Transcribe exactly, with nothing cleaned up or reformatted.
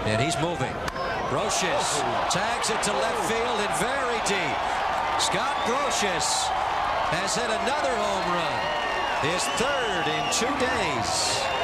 And he's moving. Brosius tags it to left field and very deep. Scott Brosius has hit another home run. His third in two days.